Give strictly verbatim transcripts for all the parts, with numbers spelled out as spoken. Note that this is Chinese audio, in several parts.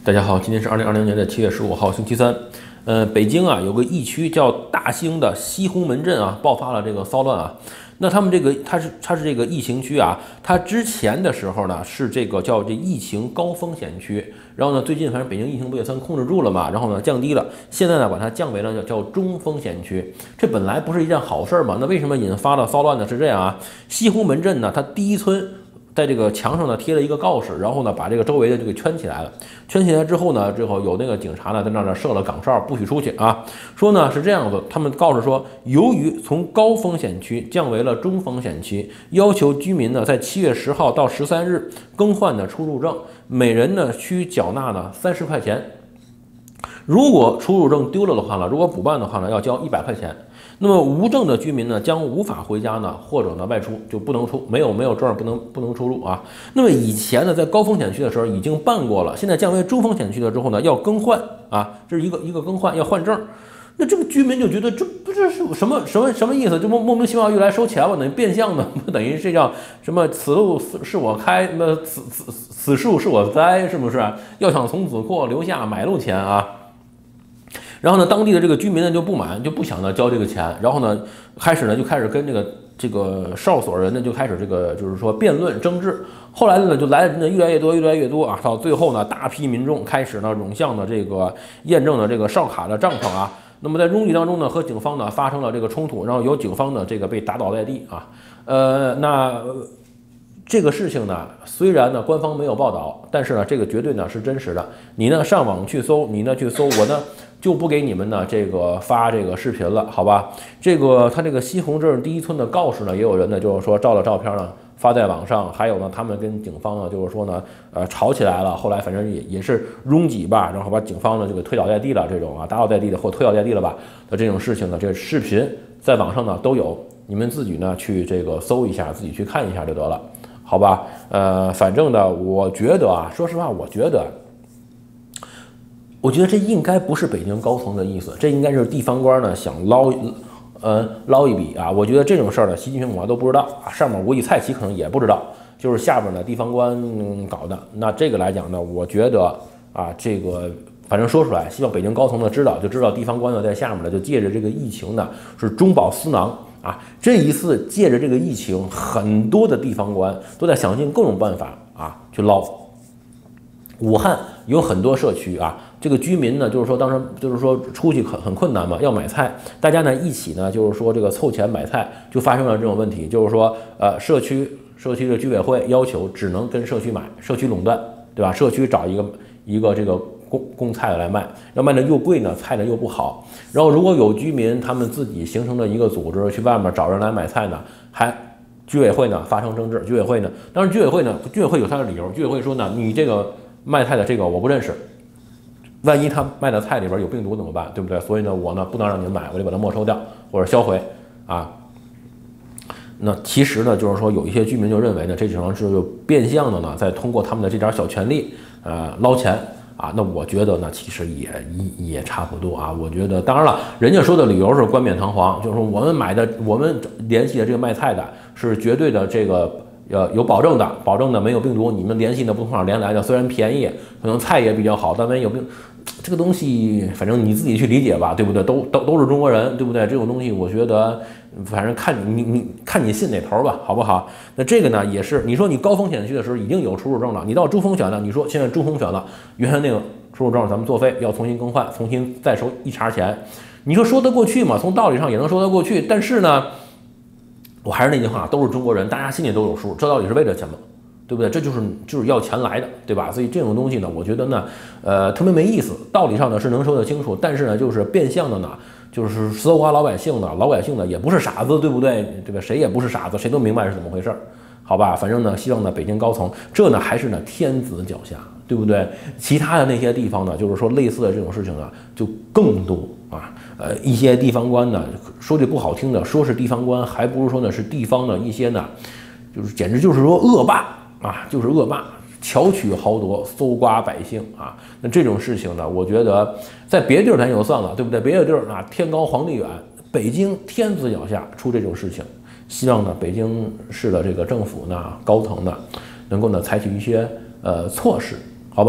大家好，今天是二零二零年的七月十五号，星期三。呃，北京啊有个疫区叫大兴的西红门镇啊，爆发了这个骚乱啊。那他们这个它是它是这个疫情区啊，它之前的时候呢是这个叫这疫情高风险区，然后呢最近反正北京疫情不也算控制住了嘛，然后呢降低了，现在呢把它降为了叫叫中风险区。这本来不是一件好事嘛，那为什么引发了骚乱呢？是这样啊，西红门镇呢它第一村。在这个墙上呢贴了一个告示，然后呢把这个周围的就给圈起来了。圈起来之后呢，之后有那个警察呢在那儿设了岗哨，不许出去啊。说呢是这样子，他们告示说，由于从高风险区降为了中风险区，要求居民呢在七月十号到十三日更换的出入证，每人呢需缴纳呢三十块钱。如果出入证丢了的话呢，如果补办的话呢，要交一百块钱。那么无证的居民呢，将无法回家呢，或者呢外出，就不能出，没有没有证不能不能出入啊。那么以前呢，在高风险区的时候已经办过了，现在降为中风险区了之后呢，要更换啊，这是一个一个更换，要换证。那这个居民就觉得这不这是什么什么什么意思？这莫莫名其妙又来收钱了，等于变相的，等于这叫什么？此路是我开，那此此此树是我栽，是不是？要想从此过，留下买路钱啊！然后呢，当地的这个居民呢就不满，就不想呢交这个钱，然后呢，开始呢就开始跟这个这个哨所人呢就开始这个就是说辩论争执。后来呢就来的人呢越来越多，越来越多啊，到最后呢，大批民众开始呢涌向了这个验证的这个哨卡的帐篷啊。那么在拥挤当中呢，和警方呢发生了这个冲突，然后有警方呢这个被打倒在地啊。呃，那这个事情呢，虽然呢官方没有报道，但是呢这个绝对呢是真实的。你呢上网去搜，你呢去搜，我呢。就不给你们呢这个发这个视频了，好吧？这个他这个西红镇第一村的告示呢，也有人呢就是说照了照片呢发在网上，还有呢他们跟警方呢就是说呢呃吵起来了，后来反正也也是拥挤吧，然后把警方呢这个推倒在地了，这种啊打倒在地的或推倒在地了吧的这种事情呢，这个视频在网上呢都有，你们自己呢去这个搜一下，自己去看一下就得了，好吧？呃，反正呢，我觉得啊，说实话，我觉得。我觉得这应该不是北京高层的意思，这应该是地方官呢想捞，呃捞一笔啊。我觉得这种事儿呢，习近平恐怕都不知道啊，上面估计蔡奇可能也不知道，就是下边的地方官搞的。那这个来讲呢，我觉得啊，这个反正说出来，希望北京高层呢知道，就知道地方官呢在下面呢就借着这个疫情呢是中饱私囊啊。这一次借着这个疫情，很多的地方官都在想尽各种办法啊去捞。武汉有很多社区啊，这个居民呢，就是说当时就是说出去很很困难嘛，要买菜，大家呢一起呢就是说这个凑钱买菜，就发生了这种问题，就是说呃社区社区的居委会要求只能跟社区买，社区垄断，对吧？社区找一个一个这个供供菜的来卖，要卖的又贵呢，菜呢又不好。然后如果有居民他们自己形成的一个组织去外面找人来买菜呢，还居委会呢发生争执，居委会呢，当然居委会呢，居委会有他的理由，居委会说呢，你这个。卖菜的这个我不认识，万一他卖的菜里边有病毒怎么办？对不对？所以呢，我呢不能让你们买，我就把它没收掉或者销毁啊。那其实呢，就是说有一些居民就认为呢，这只能是变相的呢，在通过他们的这点小权利，呃，捞钱啊。那我觉得呢，其实也也也差不多啊。我觉得，当然了，人家说的理由是冠冕堂皇，就是说我们买的，我们联系的这个卖菜的是绝对的这个。呃，有保证的，保证的没有病毒，你们联系的不从哪儿连来的，虽然便宜，可能菜也比较好，但没有病，这个东西反正你自己去理解吧，对不对？都都都是中国人，对不对？这种东西我觉得，反正看你你你看你信哪头吧，好不好？那这个呢，也是你说你高风险区的时候已经有出入证了，你到中风险了，你说现在中风险了，原来那个出入证咱们作废，要重新更换，重新再收一茬钱，你说说得过去吗？从道理上也能说得过去，但是呢。我还是那句话，都是中国人，大家心里都有数，这到底是为了钱吗？对不对？这就是就是要钱来的，对吧？所以这种东西呢，我觉得呢，呃，特别没意思。道理上呢是能说得清楚，但是呢，就是变相的呢，就是搜刮老百姓的，老百姓呢也不是傻子，对不对？对吧？谁也不是傻子，谁都明白是怎么回事儿，好吧？反正呢，希望呢，北京高层这呢还是呢天子脚下，对不对？其他的那些地方呢，就是说类似的这种事情呢，就更多啊。呃，一些地方官呢，说句不好听的，说是地方官，还不如说呢是地方的一些呢，就是简直就是说恶霸啊，就是恶霸，巧取豪夺，搜刮百姓啊。那这种事情呢，我觉得在别的地儿咱就算了，对不对？别的地儿啊，天高皇帝远，北京天子脚下出这种事情，希望呢北京市的这个政府呢高层呢能够呢采取一些呃措施，好吧？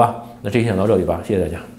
那这期讲到这里吧，谢谢大家。